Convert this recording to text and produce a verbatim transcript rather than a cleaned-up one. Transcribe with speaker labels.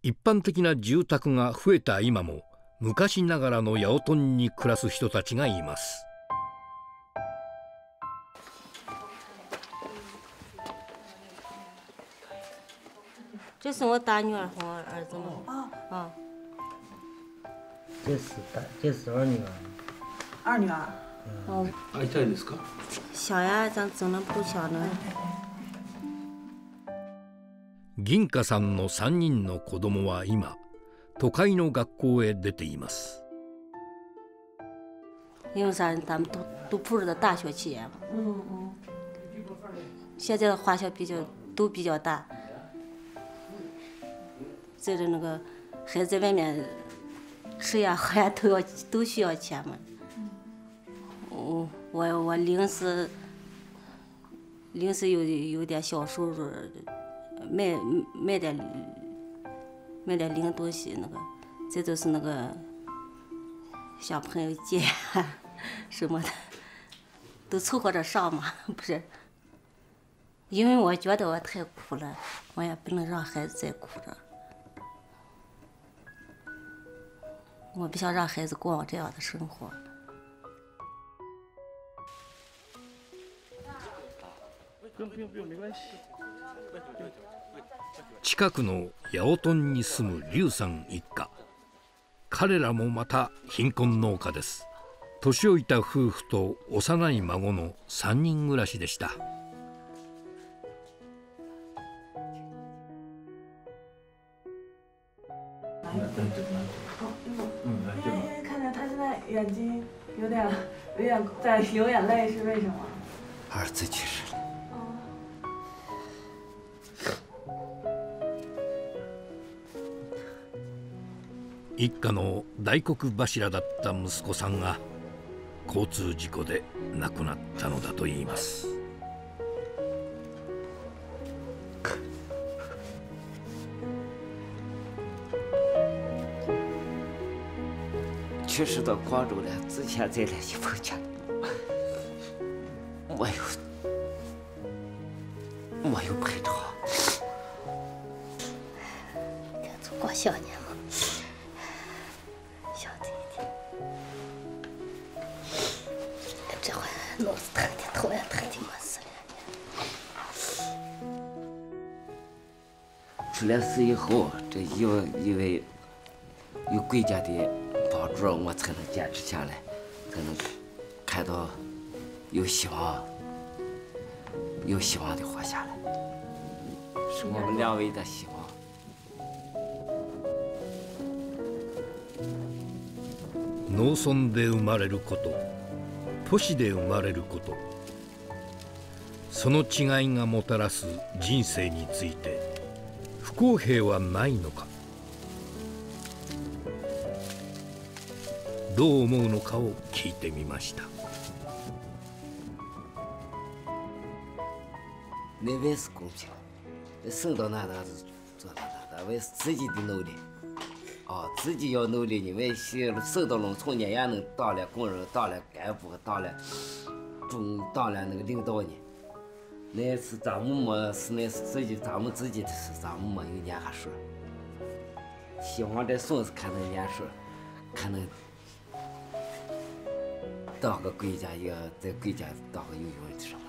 Speaker 1: 一般的な住宅が増えた今も昔ながらの八百トンに暮らす人たちがいます。
Speaker 2: 这是我大女儿和我儿子们。啊啊。
Speaker 3: 这是大，这是二女儿。
Speaker 4: 二女儿。
Speaker 2: うん。
Speaker 5: 会いたいですか？
Speaker 2: 小呀，咱只能不小呢。
Speaker 1: 銀華さんのさんにんの子供は今都会の学校へ出ています。
Speaker 2: 因为啥？咱们都都不是在大学期间嘛。嗯嗯。现在的花销比较都比较大，这个那个孩子在外面吃呀喝呀都要都需要钱嘛。嗯。我我临时临时有有点小收入，卖卖点卖点零东西那个，这都是那个小朋友借什么的，都凑合着上嘛，不是？因为我觉得我太苦了，我也不能让孩子再苦着。我不想让孩子过我这样的生活。
Speaker 1: 近くの八百トンに住む劉さん一家。彼らもまた貧困農家です。年老いた夫婦と幼い孫のさんにん暮らしでした。
Speaker 4: 看着他现在眼睛有点有点在流眼泪，是为什么？
Speaker 3: 儿子去世了。
Speaker 1: 一家の大黒柱だった息子さんが交通事故で亡くなったのだといいます。
Speaker 3: 去世到广州了，之前在联系朋友，没有没有陪着。
Speaker 2: 看出过小年了，小这一点，这回脑子疼的，头也疼的没事
Speaker 3: 了。出来事以后，这因为因为有国家的帮助，我才能坚持下来，才能看到有希望、有希望的活下来，是我们两位的希望。
Speaker 1: 農村で生まれること、都市で生まれること、その違いがもたらす人生について不公平はないのか。どう思うのかを聞いてみました。
Speaker 3: 内外是公平，生到哪哪是做到哪哪，为自己的努力。啊，自己要努力，因为生到农村呢，也能当了工人，当了干部，当了中，当了那个领导呢。那是咱们没是那是自己咱们自己的事，咱们没有年下说。希望这孙子看能年说，看能当个国家一个在国家当个有用的上。